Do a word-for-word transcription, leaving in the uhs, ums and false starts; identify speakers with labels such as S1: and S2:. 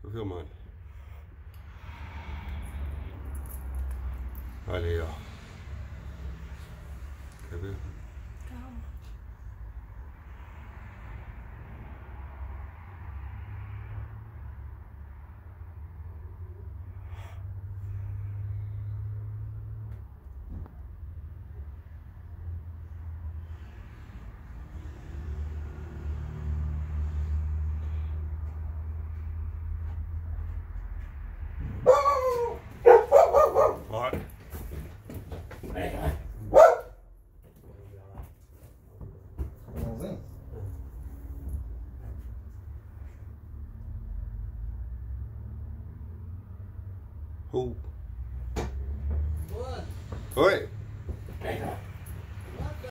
S1: Tô filmando. Olha aí, ó. Quer ver?
S2: Calma.
S1: Bora. Uh. Oi.